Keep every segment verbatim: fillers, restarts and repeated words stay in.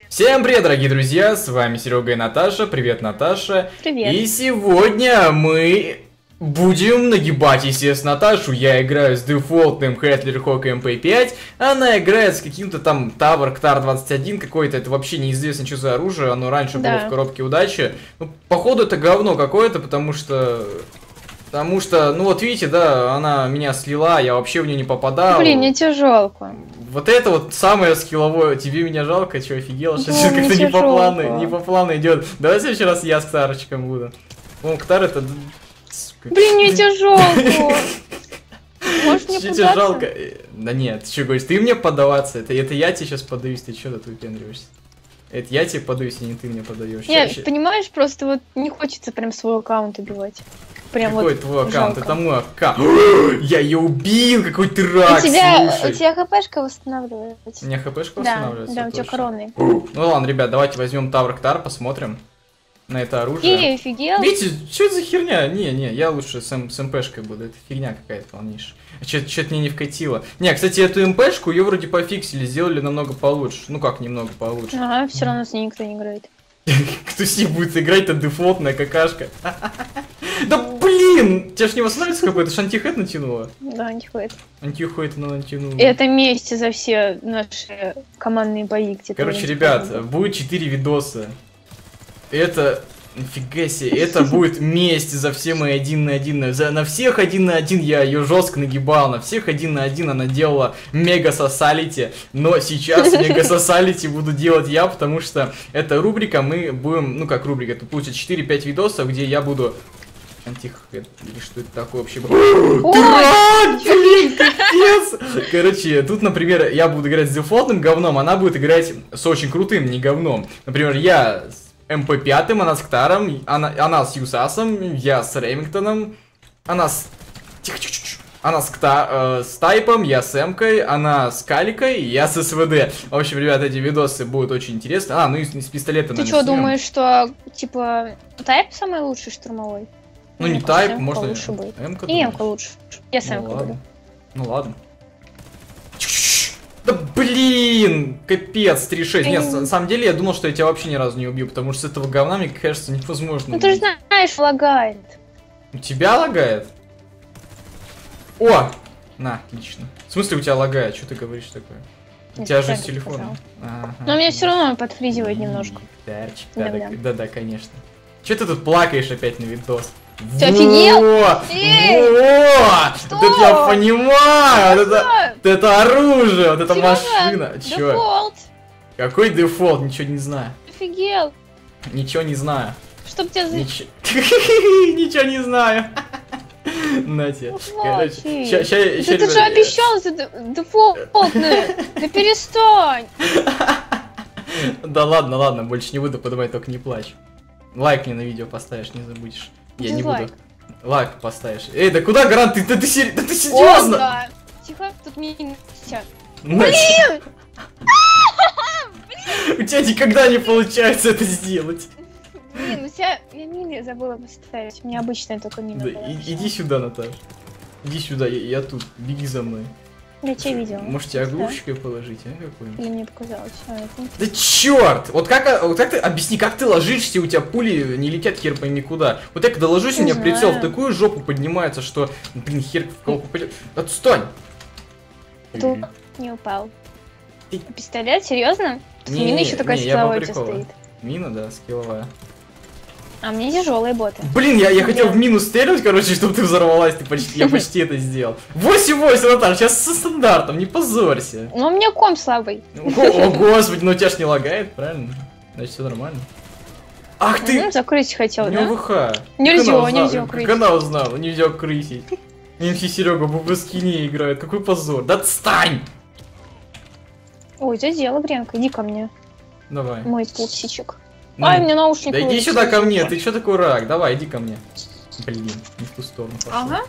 Всем привет, дорогие друзья, с вами Серега и Наташа. Привет, Наташа. Привет. И сегодня мы будем нагибать, естественно, Наташу. Я играю с дефолтным Хетлер Хок эм пэ пять. Она играет с каким-то там Тавр Ктар двадцать один какой-то. Это вообще неизвестно, что за оружие. Оно раньше да. было в коробке удачи. Ну, походу, это говно какое-то, потому что... Потому что, ну вот видите, да, она меня слила, я вообще в нее не попадал. Блин, мне тебя жалко. Вот это вот самое скилловое. Тебе меня жалко, что офигела? Что Да, сейчас как-то не по плану, не жалко. по плану идет. Давай в следующий раз я с Ктарочком буду. Ну, Ктар это... Блин, мне тебя жалко. Можешь мне Что тебе податься? жалко? Да нет, ты что говоришь, ты мне поддаваться? Это, это я тебе сейчас подаюсь, ты что тут выпендриваешься? Это я тебе подаюсь, а не ты мне подаешь. Нет, Ща- понимаешь, просто вот не хочется прям свой аккаунт убивать. Прям Какой вот твой аккаунт? жалко. Это мой аккаунт. Я ее убил, какой ты рак, У тебя, слушай. у тебя хпшка восстанавливается. У меня хпшка Да, восстанавливается? да, у тебя точно. коронный. Ну ладно, ребят, давайте возьмем Тавр Ктар, посмотрим на это оружие. И офигел. Видите, что это за херня? Не, не, я лучше с, эм, с МПшкой буду, это фигня какая-то полнейшая. Что-то мне не вкатило. Не, кстати, эту МПшку, ее вроде пофиксили, сделали намного получше. Ну как немного получше. Ага, все равно с ней никто не играет. Кто с ней будет играть-то дефолтная какашка? Да блин! Тебя ж не восстановится какой-то, ж антихед натянула. Да, антихует. Антихед она натянула. И это месть за все наши командные бои, где ты Короче, не ребят, способен. будет четыре видоса. Это... Нифига себе, это будет месть за все мои один на один. За, на всех один на один я ее жестко нагибал, на всех один на один она делала мега сосалити, но сейчас мега сосалити буду делать я, потому что эта рубрика, мы будем, ну как рубрика, это получится четыре-пять видосов, где я буду... Антихед, или что это такое вообще? Дурак, блин, капец! Короче, тут, например, я буду играть с дефолтным говном, она будет играть с очень крутым, не говном. Например, я с эм пэ пять, она с Ктаром, она, она с Юсасом, я с Ремингтоном, она с... Тихо, тихо, тихо. Она с, Кта... э, с Тайпом, я с Эмкой, она с Каликой, я с эс вэ дэ. В общем, ребят, эти видосы будут очень интересны. А, ну и с, с пистолета, Ты наверное, что, снимем. думаешь, что, типа, Тайп самый лучший штурмовой? Ну не Мне кажется, Тайп, Эмка можно... лучше будет. Эмка, И думаешь? Эмка лучше. Я с Ну Эмкой ладно. буду. Ну ладно. Да блин! Капец, три шесть. Нет, Эй. на самом деле я думал, что я тебя вообще ни разу не убью, потому что с этого говна, мне кажется, невозможно Ну ты же убить. знаешь, лагает. У тебя лагает? О! На, отлично. В смысле у тебя лагает? Что ты говоришь такое? У Я тебя же с специально телефоном. Ага. Но меня все равно подфризивает немножко. Дарчик, да, да, Иногда. да, да, конечно. Че ты тут плакаешь опять на видос? Ты офигел? Во! Эй! Во! Что? Вот это я понимаю! Вот это, Что? вот это оружие, вот это Серёга, машина. Чё? Дефолт. Какой дефолт? Ничего не знаю. Офигел. Ничего не знаю. Чтоб тебя за... Ничего. Ничего не знаю. На тебе. Короче, Молчи. ща- ща- ща, Да ты же ребят, обещал за де- дефолтное. Да перестань. Да ладно, ладно, больше не буду подавать, только не плачь. Лайк мне на видео поставишь, не забудешь. Я не Дизлайк. буду. Лайк поставишь. Эй, да куда, Грант, ты, да ты, сер- да ты серьезно? Ольга. Тихо, тут мне не... Всё. Блин! У тебя никогда не получается это сделать. Блин, у тебя... Я мины забыла поставить. У меня обычная только мина Да, была. и- иди сюда, Наташ. Иди сюда, я, я тут, беги за мной. Я тебя видела. Может, тебе оглушкой положить, а, какой-нибудь? Или мне показалось. А, это не- Да черт! Вот как, вот как ты, объясни, как ты ложишься, у тебя пули не летят хер пойми куда. Вот я когда ложусь, у Не меня прицел в знаю. такую жопу поднимается, что, блин, хер в кого попадет. Отстань! Тут не упал. Ты- Пистолет? Серьезно? Тут Не, мина не, еще такая не, я по силовая у тебя приколу. стоит. Мина, да, скилловая. А мне тяжелые боты. Блин, я, я хотел Блин. в мину стрелять, короче, чтобы ты взорвалась, ты почти, я почти это сделал. восемь-восемь, Наташ, сейчас со стандартом, не позорься. Но у меня комп слабый. О, о, господи, ну у тебя ж не лагает, правильно? Значит, все нормально. Ах ты! Мгм, закрыть хотел, У него да? ВХ. Нельзя, Как она узнала? нельзя Как крысить. она узнала? Нельзя крысить. эм си Серега в скине играет. Какой позор. Да отстань! Ой, задела гренка, иди ко мне. Давай. Мой пупсичек. Ну, Ай, мне наушник да иди вылетел. сюда ко мне, ты что такой рак? Давай, иди ко мне. Блин, не в ту сторону пошел. Ага.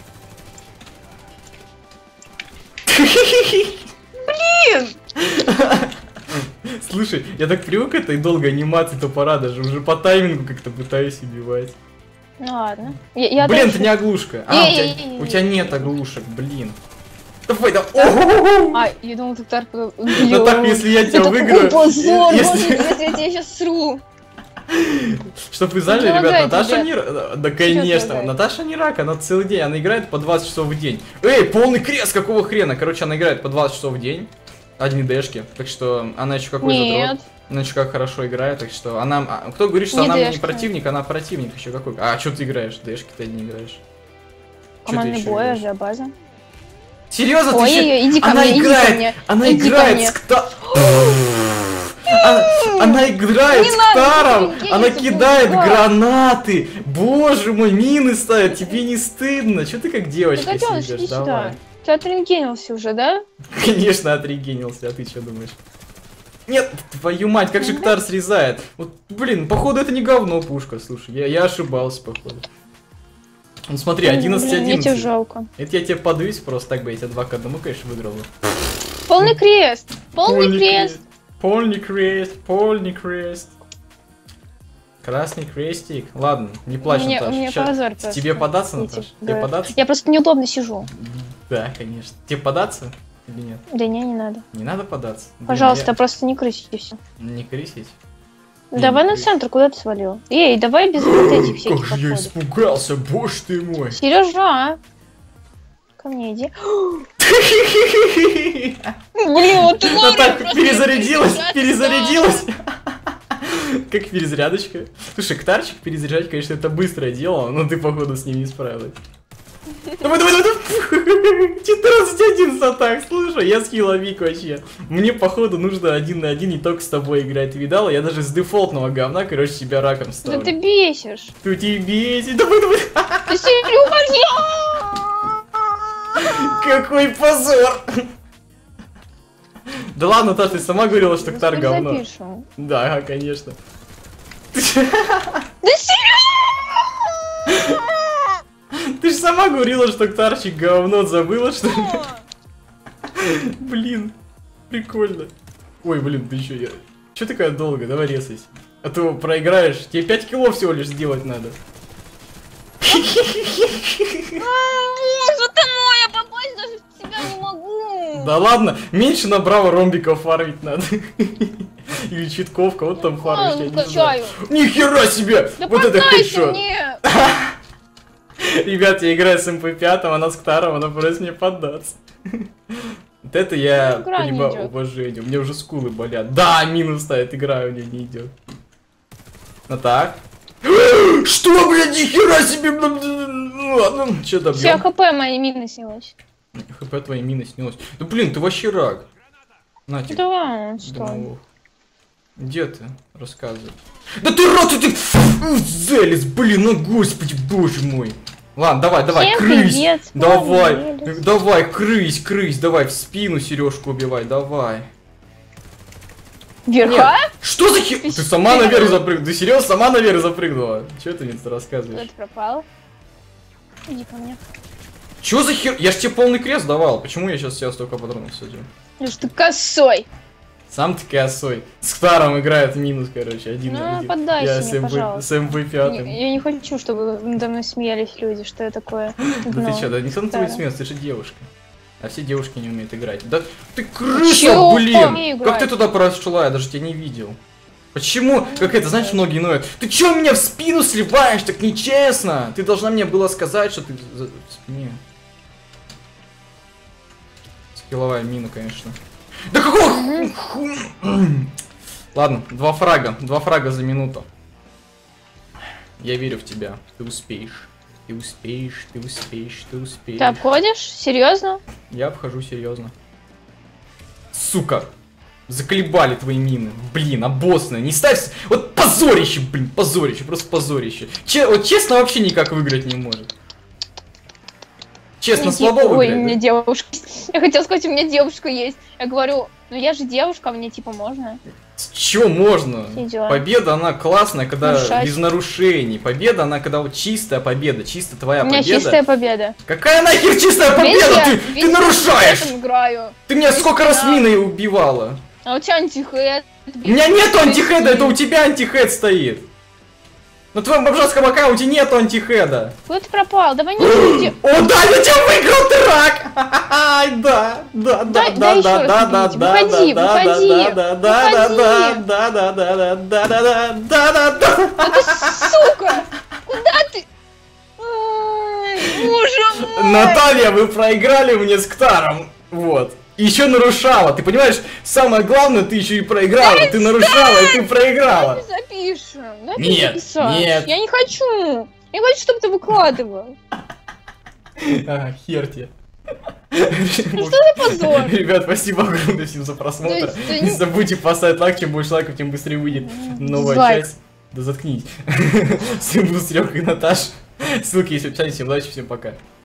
Слушай, я так привык к этой долгой анимации топора, даже уже по таймингу как-то пытаюсь убивать. Ну ладно. Я, я Блин, дальше- это не оглушка. А, у тебя, Эй-эй-эй. у тебя нет оглушек, блин. Давай, да. Ого! А, я думал, ты так... Ну так, если я тебя выиграю... Позор, если- боже, если я тебя сейчас сру. Чтоб вы знали, Не ребят, лагает, Наташа ребят. не... ра- Да, конечно, лагает? Наташа не рак, она целый день, она играет по двадцать часов в день. Эй, полный крест, какого хрена? Короче, она играет по двадцать часов в день. Одни дэшки, так что она еще какой Нет. задрот. Она еще как хорошо играет, так что она... а, кто говорит, что Не она мне не дэшки. противник, она противник еще какой. А, что ты играешь? Дэшки ты не играешь. Чё ты Командный ещё бой, играешь? же база. Серьезно, ты Ой, ещё- ой, иди ко она мне, иди ко играет, мне, она иди ко играет мне. с кта... Она, она играет Не с надо, Ктаром, ты она гений, кидает ты гранаты. Боже мой, мины ставит, тебе не стыдно? Че ты как девочка Котёныш, сидишь? иди Давай. сюда. Ты отрентгенился уже, да? Конечно, отрегенился, а ты что думаешь? Нет, твою мать, как же Ктар срезает. Вот, блин, походу это не говно пушка, слушай, я, я ошибался, походу. Ну смотри, одиннадцать Блин, мне тебя одиннадцать. жалко. Это я тебе подвис просто так бы, я тебя два к одному, конечно, выиграл бы. Полный крест! Полный крест! Полный крест, полный крест. Красный крестик. Ладно, не плачь, Мне- Наташа. мне Ща- позор просто. Тебе податься, Я Наташа? тебе Тебе говорю. податься? Я просто неудобно сижу. Да, конечно. Тебе податься или нет? Да не, не надо. Не надо податься? Блин, Пожалуйста, я- просто не крысить и все. Не крысить? Давай не на крысить. центр, куда ты свалил? Эй, давай без вот этих Как всяких же я подходов. испугался, боже ты мой. Сережа! Ко мне иди. Блин, вот ты Ну говоришь, так, просто перезарядилась, перезарядка, перезарядилась. Как перезарядочка. Слушай, Ктарчик перезаряжать, конечно, это быстрое дело, но ты, походу, с ним не справилась. Давай, давай, давай. четырнадцать одиннадцать атак, слушай, я скилловик вообще. Мне, походу, нужно один на один не только с тобой играть. Ты видала? Я даже с дефолтного говна, короче, себя раком Да ставлю. ты бесишь. Ты тебе бесит. Давай, давай. Ты Сережа! Какой позор. Да ладно, Таш, ты сама говорила, что Ктар Теперь говно. запишем. Да, конечно. Да Сережа! Ты же сама говорила, что Ктарчик говно, забыла, что ли? Блин, прикольно. Ой, блин, ты еще я. Че такая долго? Давай резайся. А то проиграешь. Тебе пять кило всего лишь сделать надо. Боже ты мой, я попасть даже в тебя не могу. Да ладно, меньше на браво ромбиков фармить надо. Или читков, кого там фармишь, я не знаю. Качаю. Нихера себе! Да Вот это поддайся хедшот. мне. Ребят, я играю с эм пэ пять, она с Ктаром, она просит мне поддаться. Вот это я Игра не понимаю идёт. уважение. У меня уже скулы болят. Да, минус ставит, игра у меня не идет. Ну так. Что, блядь, нихера себе! Ну ладно, что Все, добьем? хп мои мины снялось. ХП твоей мины снялось. Да блин, ты вообще рак. На тебе. Да, что? Думал, где ты? Рассказывай. Да ты рот, ты... Зелис, блин, ну господи, боже мой. Ладно, давай, давай, Всем крысь. привет, с Давай, вами Элис. давай, крысь, крысь, давай, в спину Сережку убивай, давай. Верха? Что за хер... Ты Ты сама серьёзно? наверх запрыгнула. Ты серьезно сама наверх запрыгнула? Че ты мне тут Куда рассказываешь? ты пропал? Иди ко мне. Че за хер... Я ж тебе полный крест давал. Почему я сейчас себя столько патронов садил? Ну что ты косой. Сам ты косой. С Ктаром играет минус, короче, один Ну, на один. поддайся Я мне, с эм пэ пожалуйста. с эм пэ пять. Не- Я не хочу, чтобы надо мной смеялись люди, что я такое. Да дно. ты чё, да никто на тебя Да. смеется, ты же девушка. А все девушки не умеют играть. Да ты крыса, Чё? блин! Умею Как ты играть. туда прошла? Я даже тебя не видел. Почему? Как это, знаешь, многие ноют. Ты чё меня в спину сливаешь? Так нечестно! Ты должна мне было сказать, что ты за- в спине. Скилловая мина, конечно. Да какого ху- Ладно, два фрага. Два фрага за минуту. Я верю в тебя. Ты успеешь. Ты успеешь, ты успеешь, ты успеешь. Ты обходишь? Серьезно? Я обхожу серьезно. Сука! Заколебали твои мины. Блин, обоссные. Не ставь... с- Вот позорище, блин, позорище, просто позорище. Че... Вот честно вообще никак выиграть не может. Честно, Мне слабо типа, ой, у выиграть, меня да? девушка. Я хотела сказать, у меня девушка есть. Я говорю, ну я же девушка, а мне типа можно. С чё можно? Все дела. Победа, она классная, когда Нарушать. без нарушений. Победа, она когда вот чистая победа. Чисто твоя У меня победа. чистая победа. Какая нахер чистая Видишь, победа? я- Ты, видишь, ты я нарушаешь! в этом играю. Ты меня сколько раз Да. миной убивала? А у тебя антихед. У меня нет антихеда, это у тебя антихед стоит. На твоем бомжатском аккаунте нету антихеда. Куда ты пропал? Давай не будем. О, да, я тебя выиграл, ты рак! Ай, да, да, да, Дай- да, дай да, еще да, раз да, убить. да, Выходи, да, выходи, да, да, да, да, выходи. да, да, да, да, да, да, да, да, да, да. Да ты сука! Куда ты? Ай, боже мой! Наталья, вы проиграли мне с Ктаром. Вот. Еще нарушала. Ты понимаешь, самое главное, ты еще и проиграла. Ты нарушала, и ты проиграла. Давай запишем. Давай Нет, записать. нет. Я не хочу. Я хочу, чтобы ты выкладывал. А, хер тебе. Ну что за позор? Ребят, спасибо огромное всем за просмотр. Да, да Не не- забудьте поставить лайк, чем больше лайков, тем быстрее выйдет новая Дизлайк. часть. Да заткнись. С вами был Серега и Наташ. Ссылки есть в описании. Всем удачи, всем пока.